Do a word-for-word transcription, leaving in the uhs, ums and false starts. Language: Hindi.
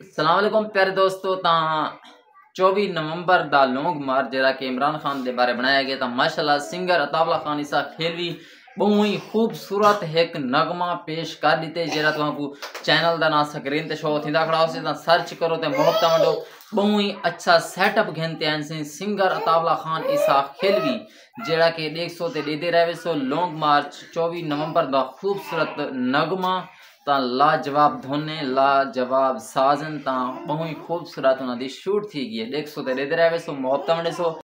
अस्सलाम वालेकुम प्यारे दोस्तों। ता चौबी नवंबर दा लॉन्ग मार्च जरा कि इमरान खान के बारे बनाया गया था। माशाल्लाह सिंगर अतावला खान इसा खेलवी बहु ही खूबसूरत एक नगमा पेश कर दिते जरा तुमको चैनल का ना स्क्रीन ते शो थी खड़ा हो सर्च करो तो मोहब्बत मंडो बहु ही अच्छा सेटअप घेनते हैं सिंगर अतावला खान इसा खेलवी जरा कि देख सो ते देते रहे सो लॉन्ग मार्च चौबीस नवंबर का खूबसूरत नगमा ता लाजवाब धोने लाजवाब साजन ता बहु ही खूबसूरत उन्होंने शूट थी गई है। देख सो ते देते रहे सो मोहब्बत मंडे सो।